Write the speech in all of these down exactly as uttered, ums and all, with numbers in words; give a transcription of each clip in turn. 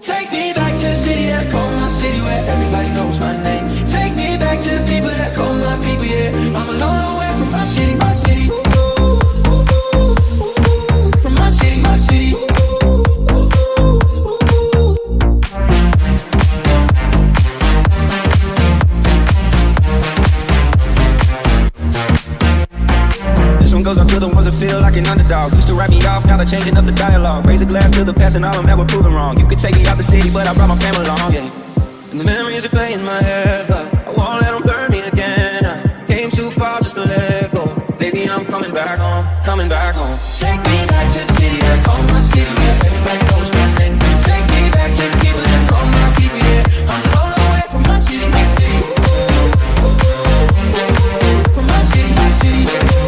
Take me back to the city that call my city, where everybody knows my name. Take me back to the people that call my people, yeah. I'm a long way from my city, my city. From my city, my city. Goes up to the ones that feel like an underdog. Used to write me off, now they're changing up the dialogue. Raise a glass to the past and all I'm ever proven wrong. You could take me out the city, but I brought my family along, yeah. And the memories are playing in my head, but I won't let them burn me again. I came too far just to let go. Baby, I'm coming back home, coming back home. Take me back to the city that call my city, where everybody knows my name. Take me back to the people that call my people, yeah. I'm all away from my city, my city. From my city, my city.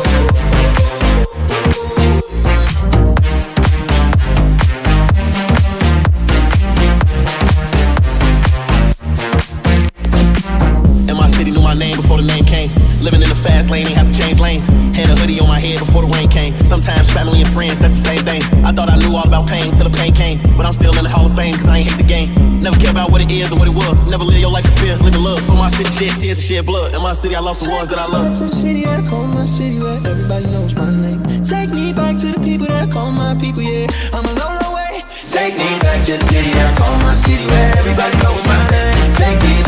Name before the name came. Living in the fast lane, ain't have to change lanes. Had a hoodie on my head before the rain came. Sometimes family and friends, that's the same thing. I thought I knew all about pain till the pain came. But I'm still in the Hall of Fame cause I ain't hate the game. Never care about what it is or what it was. Never live your life in fear, live in love. For my city, shed tears and shed blood. In my city, I lost the ones that I love. To the city that call my city, where everybody knows my name. Take me back to the people that call my people, yeah. I'm a long way. Take me back to the city that call my city, where everybody knows my name. Take me